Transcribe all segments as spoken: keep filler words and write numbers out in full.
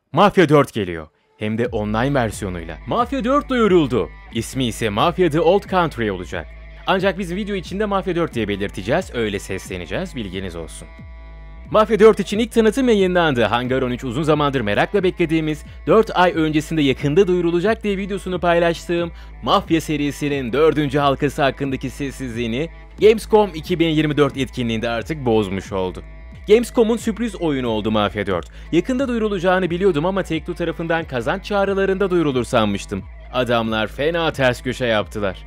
Mafya dört geliyor. Hem de online versiyonuyla. Mafya dört duyuruldu. İsmi ise Mafia The Old Country olacak. Ancak biz video içinde Mafya dört diye belirteceğiz, öyle sesleneceğiz, bilginiz olsun. Mafya dört için ilk tanıtım yayınlandı. Hangar on üç uzun zamandır merakla beklediğimiz, dört ay öncesinde yakında duyurulacak diye videosunu paylaştığım Mafya serisinin dördüncü halkası hakkındaki sessizliğini Gamescom iki bin yirmi dört etkinliğinde artık bozmuş oldu. Gamescom'un sürpriz oyunu oldu Mafya dört. Yakında duyurulacağını biliyordum ama Take-Two tarafından kazanç çağrılarında duyurulur sanmıştım. Adamlar fena ters köşe yaptılar.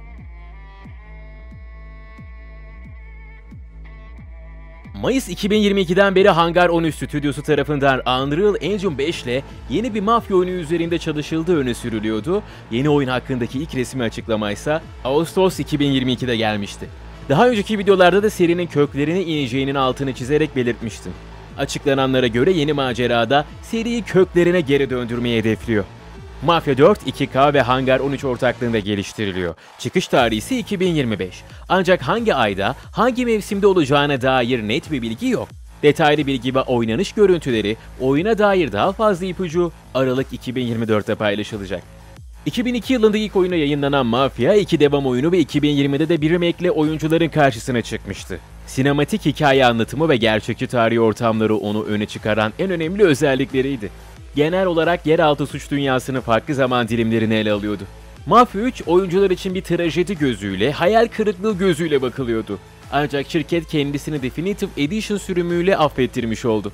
Mayıs iki bin yirmi ikiden beri Hangar on üç stüdyosu tarafından Unreal Engine beş ile yeni bir mafya oyunu üzerinde çalışıldığı öne sürülüyordu. Yeni oyun hakkındaki ilk resmi açıklamaysa Ağustos iki bin yirmi ikide gelmişti. Daha önceki videolarda da serinin köklerine ineceğinin altını çizerek belirtmiştim. Açıklananlara göre yeni macerada seriyi köklerine geri döndürmeyi hedefliyor. Mafya dört iki K ve Hangar on üç ortaklığında geliştiriliyor. Çıkış tarihi ise iki bin yirmi beş. Ancak hangi ayda, hangi mevsimde olacağına dair net bir bilgi yok. Detaylı bilgi ve oynanış görüntüleri, oyuna dair daha fazla ipucu Aralık iki bin yirmi dörtte paylaşılacak. iki bin iki yılında ilk oyuna yayınlanan Mafya, iki devam oyunu ve iki bin yirmide de bir remake'le oyuncuların karşısına çıkmıştı. Sinematik hikaye anlatımı ve gerçekçi tarihi ortamları onu öne çıkaran en önemli özellikleriydi. Genel olarak yeraltı suç dünyasının farklı zaman dilimlerini ele alıyordu. Mafya üç oyuncular için bir trajedi gözüyle, hayal kırıklığı gözüyle bakılıyordu. Ancak şirket kendisini Definitive Edition sürümüyle affettirmiş oldu.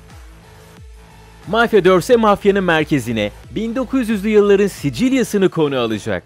Mafya dört ise mafyanın merkezine bin dokuz yüzlü yılların Sicilya'sını konu alacak.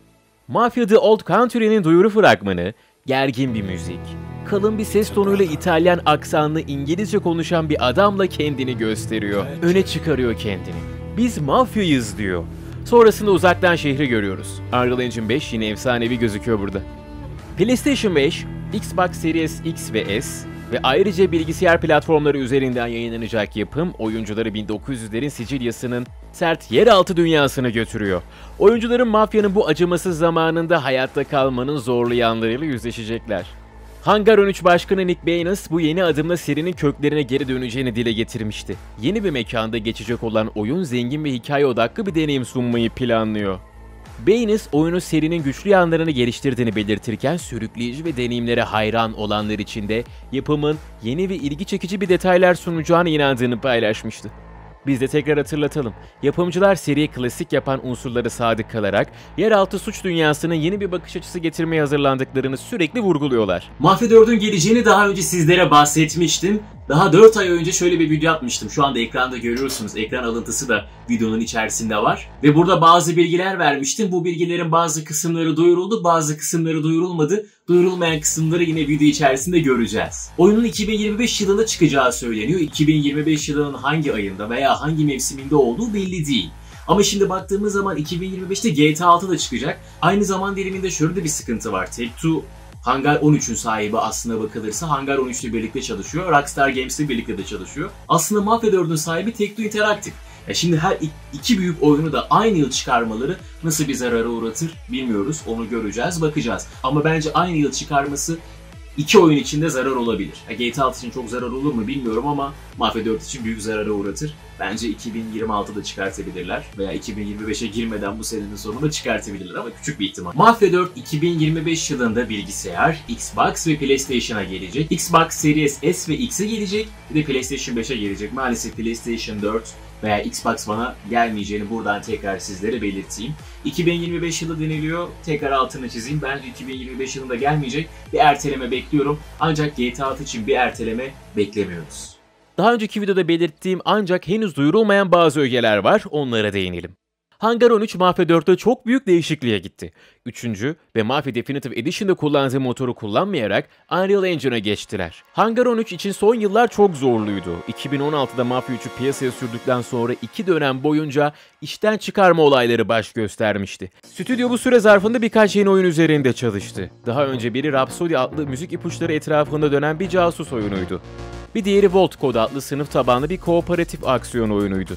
Mafia The Old Country'nin duyuru fragmanı, gergin bir müzik, kalın bir ses tonuyla İtalyan aksanlı İngilizce konuşan bir adamla kendini gösteriyor. Öne çıkarıyor kendini. Biz mafyayız diyor. Sonrasında uzaktan şehri görüyoruz. Unreal Engine beş yine efsanevi gözüküyor burada. PlayStation beş, Xbox Series X ve S ve ayrıca bilgisayar platformları üzerinden yayınlanacak yapım, oyuncuları bin dokuz yüzlerin Sicilya'sının sert yeraltı dünyasına götürüyor. Oyuncuların mafyanın bu acımasız zamanında hayatta kalmanın zorlu yanlarıyla yüzleşecekler. Hangar on üç Başkanı Nick Baynes bu yeni adımla serinin köklerine geri döneceğini dile getirmişti. Yeni bir mekanda geçecek olan oyun zengin ve hikaye odaklı bir deneyim sunmayı planlıyor. Baynes oyunun serinin güçlü yanlarını geliştirdiğini belirtirken sürükleyici ve deneyimlere hayran olanlar için de yapımın yeni ve ilgi çekici bir detaylar sunacağına inandığını paylaşmıştı. Biz de tekrar hatırlatalım. Yapımcılar seriyi klasik yapan unsurları sadık kalarak yeraltı suç dünyasının yeni bir bakış açısı getirmeye hazırlandıklarını sürekli vurguluyorlar. Mafya dördün geleceğini daha önce sizlere bahsetmiştim. Daha dört ay önce şöyle bir video atmıştım. Şu anda ekranda görüyorsunuz. Ekran alıntısı da videonun içerisinde var. Ve burada bazı bilgiler vermiştim. Bu bilgilerin bazı kısımları duyuruldu, bazı kısımları duyurulmadı. Duyurulmayan kısımları yine video içerisinde göreceğiz. Oyunun iki bin yirmi beş yılında çıkacağı söyleniyor. iki bin yirmi beş yılının hangi ayında veya hangi mevsiminde olduğu belli değil. Ama şimdi baktığımız zaman iki bin yirmi beşte G T A altı da çıkacak. Aynı zaman diliminde şöyle de bir sıkıntı var. Take-Two Hangar on üçün sahibi aslına bakılırsa Hangar on üç ile birlikte çalışıyor. Rockstar Games ile birlikte de çalışıyor. Aslında Mafia dördün sahibi Take-Two Interactive. Ya şimdi her iki büyük oyunu da aynı yıl çıkarmaları nasıl bir zarara uğratır bilmiyoruz. Onu göreceğiz, bakacağız. Ama bence aynı yıl çıkarması iki oyun için de zarar olabilir. Ya G T A altı için çok zarar olur mu bilmiyorum ama Mafia dört için büyük zarara uğratır. Bence iki bin yirmi altıda çıkartabilirler veya iki bin yirmi beşe girmeden bu senenin sonunda çıkartabilirler ama küçük bir ihtimal. Mafia dört iki bin yirmi beş yılında bilgisayar, Xbox ve PlayStation'a gelecek. Xbox Series S ve X'e gelecek, bir de PlayStation beşe gelecek. Maalesef PlayStation dört veya Xbox One'a gelmeyeceğini buradan tekrar sizlere belirteyim. iki bin yirmi beş yılı deniliyor. Tekrar altını çizeyim. Bence iki bin yirmi beş yılında gelmeyecek. Bir erteleme bekliyorum. Ancak G T A altı için bir erteleme beklemiyoruz. Daha önceki videoda belirttiğim ancak henüz duyurulmayan bazı ögeler var, onlara değinelim. Hangar on üç Mafia dörtte çok büyük değişikliğe gitti. Üçüncü ve Mafia Definitive Edition'da kullandığı motoru kullanmayarak Unreal Engine'a geçtiler. Hangar on üç için son yıllar çok zorluydu. iki bin on altıda Mafia üçü piyasaya sürdükten sonra iki dönem boyunca işten çıkarma olayları baş göstermişti. Stüdyo bu süre zarfında birkaç yeni oyun üzerinde çalıştı. Daha önce biri Rhapsody adlı müzik ipuçları etrafında dönen bir casus oyunuydu. Bir diğeri Volt Code adlı sınıf tabanlı bir kooperatif aksiyon oyunuydu.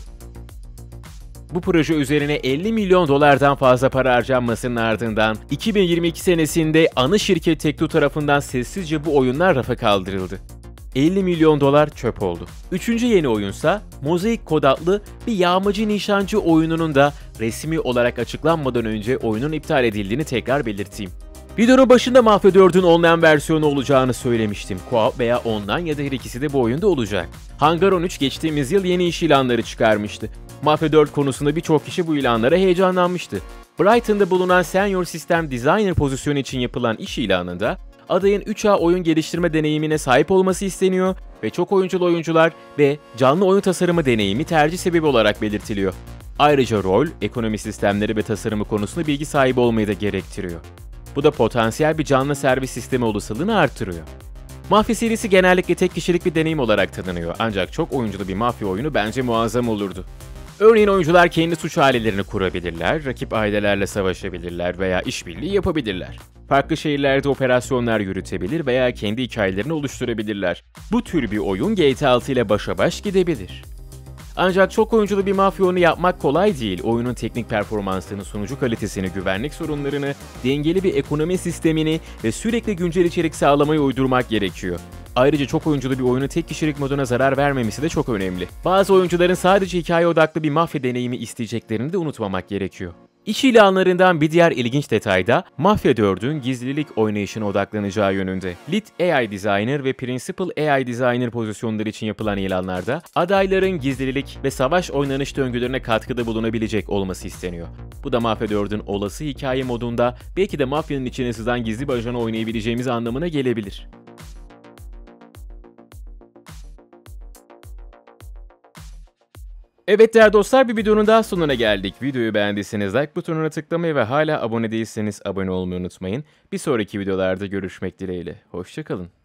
Bu proje üzerine elli milyon dolardan fazla para harcanmasının ardından iki bin yirmi iki senesinde ana şirket Take-Two tarafından sessizce bu oyunlar rafa kaldırıldı. elli milyon dolar çöp oldu. Üçüncü yeni oyunsa Mosaic kod adlı bir yağmacı nişancı oyununun da resmi olarak açıklanmadan önce oyunun iptal edildiğini tekrar belirteyim. Videonun başında Mafya dördün online versiyonu olacağını söylemiştim. Co-op veya online ya da her ikisi de bu oyunda olacak. Hangar on üç geçtiğimiz yıl yeni iş ilanları çıkarmıştı. Mafya dört konusunda birçok kişi bu ilanlara heyecanlanmıştı. Brighton'da bulunan Senior System Designer pozisyonu için yapılan iş ilanında adayın üç A oyun geliştirme deneyimine sahip olması isteniyor ve çok oyunculu oyuncular ve canlı oyun tasarımı deneyimi tercih sebebi olarak belirtiliyor. Ayrıca rol, ekonomi sistemleri ve tasarımı konusunda bilgi sahibi olmayı da gerektiriyor. Bu da potansiyel bir canlı servis sistemi olasılığını artırıyor. Mafya serisi genellikle tek kişilik bir deneyim olarak tanınıyor ancak çok oyunculu bir mafya oyunu bence muazzam olurdu. Örneğin oyuncular kendi suç ailelerini kurabilirler, rakip ailelerle savaşabilirler veya işbirliği yapabilirler. Farklı şehirlerde operasyonlar yürütebilir veya kendi hikayelerini oluşturabilirler. Bu tür bir oyun G T A altı ile başa baş gidebilir. Ancak çok oyunculu bir mafya oyunu yapmak kolay değil. Oyunun teknik performansını, sunucu kalitesini, güvenlik sorunlarını, dengeli bir ekonomi sistemini ve sürekli güncel içerik sağlamayı uydurmak gerekiyor. Ayrıca çok oyunculu bir oyunun tek kişilik moduna zarar vermemesi de çok önemli. Bazı oyuncuların sadece hikaye odaklı bir mafya deneyimi isteyeceklerini de unutmamak gerekiyor. İş ilanlarından bir diğer ilginç detay da Mafya dördün gizlilik oynayışına odaklanacağı yönünde. Lead A I Designer ve Principal A I Designer pozisyonları için yapılan ilanlarda adayların gizlilik ve savaş oynanış döngülerine katkıda bulunabilecek olması isteniyor. Bu da Mafya dördün olası hikaye modunda belki de mafyanın içine sızan gizli bir ajanı oynayabileceğimiz anlamına gelebilir. Evet değerli dostlar, bir videonun daha sonuna geldik. Videoyu beğendiyseniz like butonuna tıklamayı ve hala abone değilseniz abone olmayı unutmayın. Bir sonraki videolarda görüşmek dileğiyle. Hoşça kalın.